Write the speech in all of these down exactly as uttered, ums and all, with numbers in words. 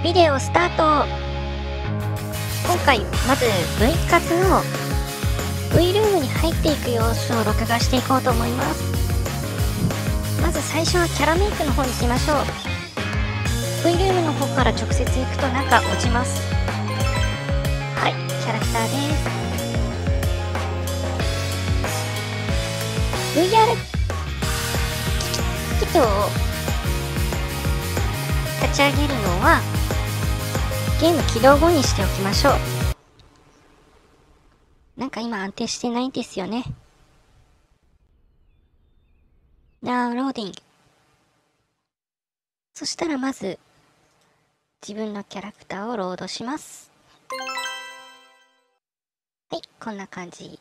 ビデオスタート。今回まず V 活の V ルームに入っていく様子を録画していこうと思います。まず最初はキャラメイクの方に行きましょう。 V ルームの方から直接行くと中落ちます。はい、キャラクターです。 ブイアール キットを立ち上げるのはゲーム起動後にしておきましょう。なんか今安定してないんですよね。ダウンローディング。そしたらまず自分のキャラクターをロードします。はい、こんな感じ。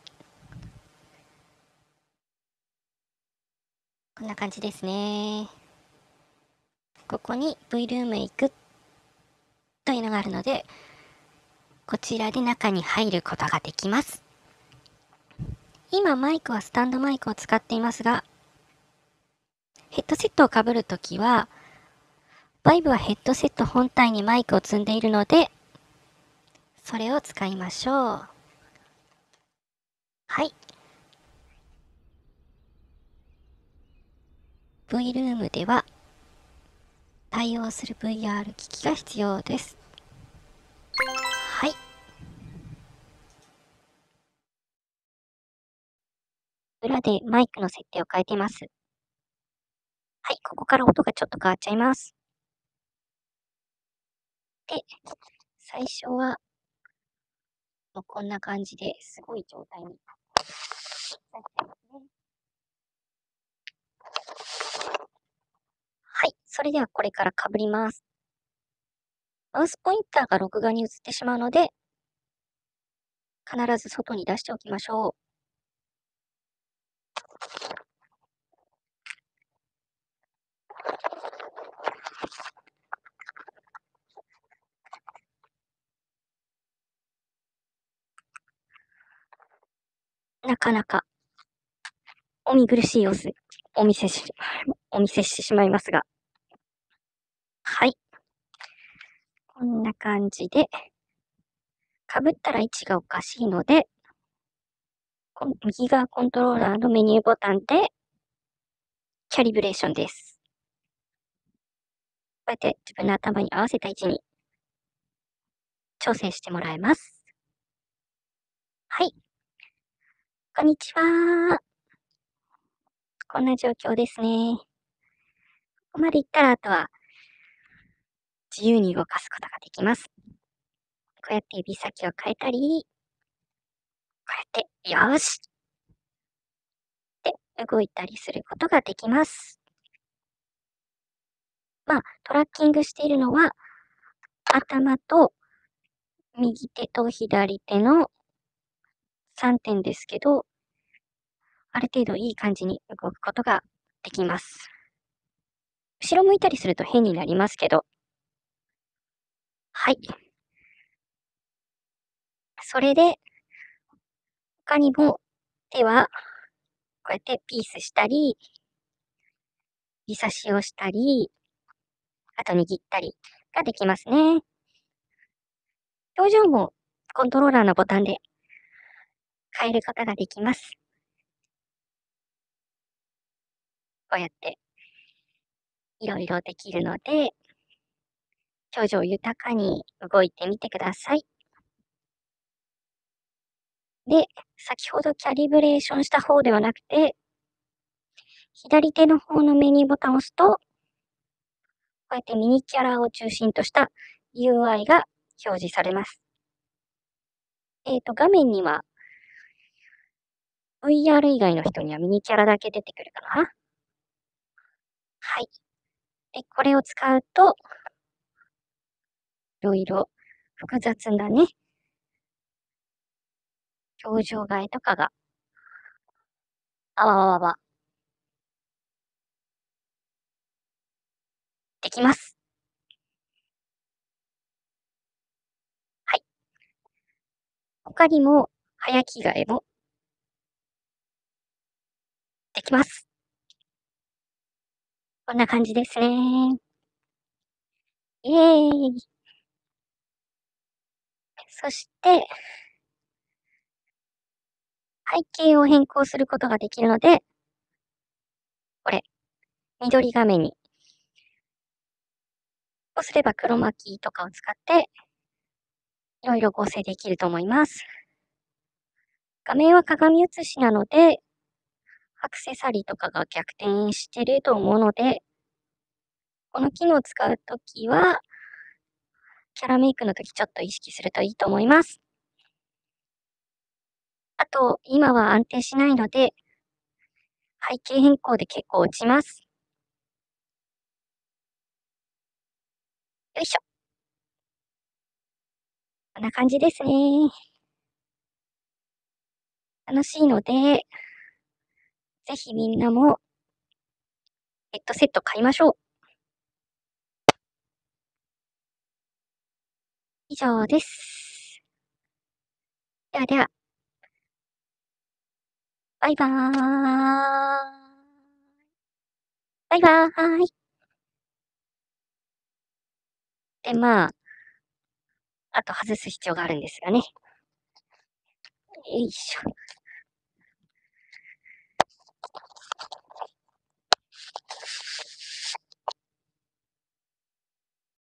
こんな感じですね。ここに V ルームへ行くというのがあるので、こちらで中に入ることができます。今マイクはスタンドマイクを使っていますが、ヘッドセットをかぶるときは、バイブはヘッドセット本体にマイクを積んでいるので、それを使いましょう。はい。V ルームでは対応する ブイアール 機器が必要です。はい。裏でマイクの設定を変えています。はい、ここから音がちょっと変わっちゃいます。で、最初は、もうこんな感じですごい状態になってますね。はい、それではこれから被ります。マウスポインターが録画に移ってしまうので、必ず外に出しておきましょう。なかなかお見苦しい様子お見せし、お見せしてしまいますが。はい。こんな感じで、被ったら位置がおかしいので、右側コントローラーのメニューボタンで、キャリブレーションです。こうやって自分の頭に合わせた位置に調整してもらえます。はい。こんにちは。こんな状況ですね。ここまで行ったら、あとは自由に動かすことができます。こうやって指先を変えたり、こうやって、よーしって動いたりすることができます。まあ、トラッキングしているのは、頭と右手と左手のさんてんですけど、ある程度いい感じに動くことができます。後ろ向いたりすると変になりますけど。はい。それで、他にも手は、こうやってピースしたり、指差しをしたり、あと握ったりができますね。表情もコントローラーのボタンで変えることができます。こうやっていろいろできるので、表情豊かに動いてみてください。で、先ほどキャリブレーションした方ではなくて、左手の方のメニューボタンを押すと、こうやってミニキャラを中心とした ユーアイ が表示されます。えっと、画面には ブイアール 以外の人にはミニキャラだけ出てくるかな。はい。で、これを使うと、いろいろ複雑なね、表情変えとかが、あわわわわ、できます。はい。他にも、早着替えもできます。こんな感じですね。イエーイ。 そして背景を変更することができるのでこれ、緑画面にそうすればクロマキーとかを使っていろいろ合成できると思います。画面は鏡写しなので、アクセサリーとかが逆転してると思うのでこの機能を使うときはキャラメイクの時ちょっと意識するといいと思います。あと、今は安定しないので背景変更で結構落ちます。よいしょ。こんな感じですね。楽しいのでぜひみんなもヘッドセット買いましょう。以上です。ではでは。バイバーイ。バイバーイ。で、まああと外す必要があるんですがね。よいしょ。